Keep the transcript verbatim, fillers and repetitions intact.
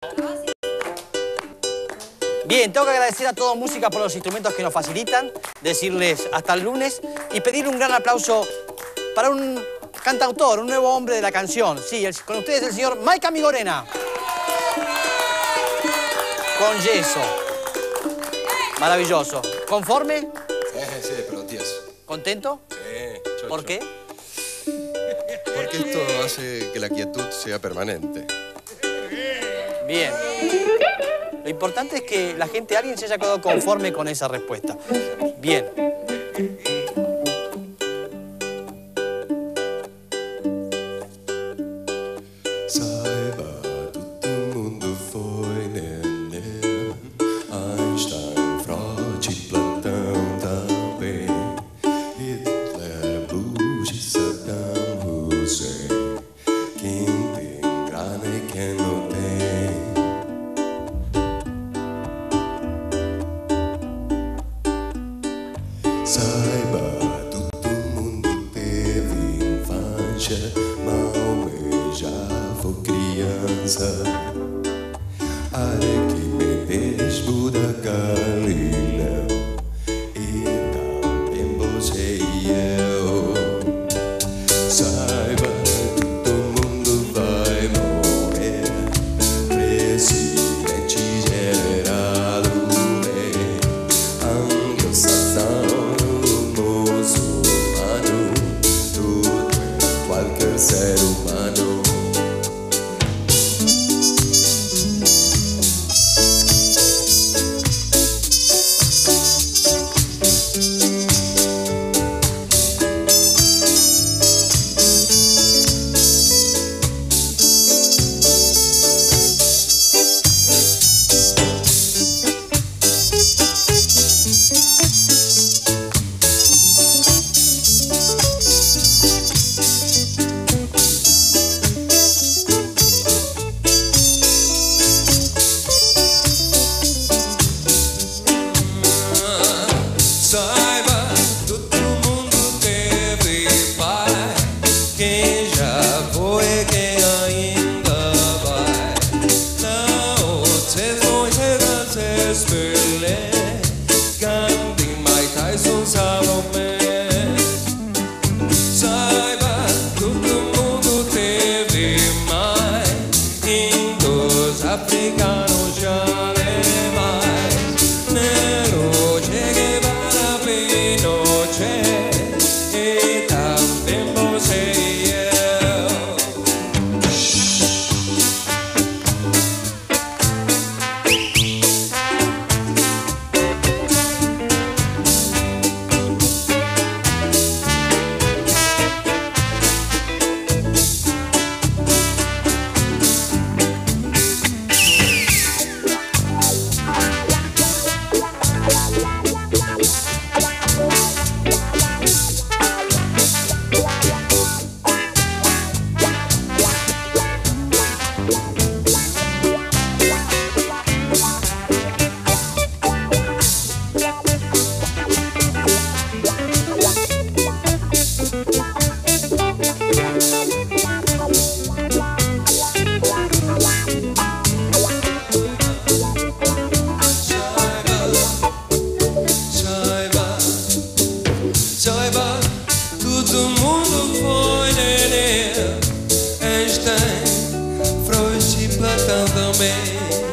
Bien, tengo que agradecer a todos Música por los instrumentos que nos facilitan, decirles hasta el lunes y pedirle un gran aplauso para un cantautor, un nuevo hombre de la canción. Sí, el, con ustedes el señor Mike Amigorena. Con yeso. Maravilloso. ¿Conforme? Sí, sí, pero tieso. ¿Contento? Sí, chocho. ¿Por qué? Porque esto hace que la quietud sea permanente. Bien. Lo importante es que la gente, alguien se haya quedado conforme con esa respuesta. Bien. Saiba, tutto il mondo foi neném. Einstein, Freud, Platão também. Hitler, Bush, Saddam Hussein. Quem tem grana e quem não tem. Saiba, todo mundo teve infância, Maomé já foi criança. Arquimedes, Buda, Galileu e também você e eu. Saiba, todo mundo vai morrer, presidente, general, rei, anglo-saxão, muçulmano, tudo é qualquer ser humano. Saiba, todo mundo teve pai, quem já foi, quem ainda vai. Não, vocês vão chegar, vocês Pelé, Gandhi, Mike Tyson, Salomé. Saiba, todo mundo teve mãe, índios, africanos, já nem mais. Nero, Che Guevara, Pinochet e também você e eu. Saiba, todo mundo foi neném. Einstein, Freud e Platão também.